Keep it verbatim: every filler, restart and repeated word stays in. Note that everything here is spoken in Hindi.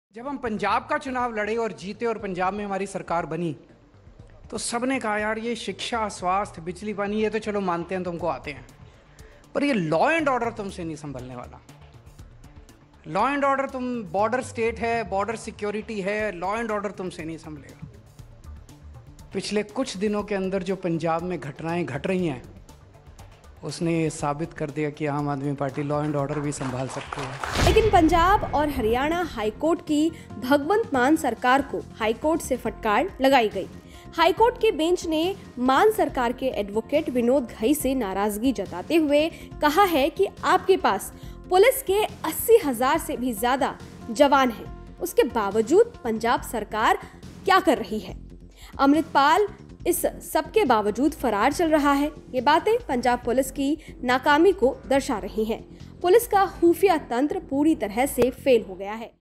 जब हम पंजाब का चुनाव लड़े और जीते और पंजाब में हमारी सरकार बनी तो सबने कहा यार ये शिक्षा, स्वास्थ्य, बिजली, पानी ये तो चलो मानते हैं, तुमको आते हैं, पर ये लॉ एंड ऑर्डर तुमसे नहीं संभलने वाला। लॉ एंड ऑर्डर, तुम बॉर्डर स्टेट है, बॉर्डर सिक्योरिटी है, लॉ एंड ऑर्डर तुमसे नहीं संभलेगा। पिछले कुछ दिनों के अंदर जो पंजाब में घटनाएं घट रही हैं उसने ये साबित कर दिया कि आम आदमी पार्टी लॉ एंड ऑर्डर भी संभाल सकती है। लेकिन पंजाब और हरियाणा हाईकोर्ट की भगवंत मान सरकार को हाईकोर्ट से फटकार लगाई गई। हाईकोर्ट के बेंच ने मान सरकार के एडवोकेट विनोद घई से नाराजगी जताते हुए कहा है कि आपके पास पुलिस के अस्सी हजार से भी ज्यादा जवान हैं, उसके बावजूद पंजाब सरकार क्या कर रही है। अमृतपाल इस सबके बावजूद फरार चल रहा है। ये बातें पंजाब पुलिस की नाकामी को दर्शा रही हैं। पुलिस का खुफिया तंत्र पूरी तरह से फेल हो गया है।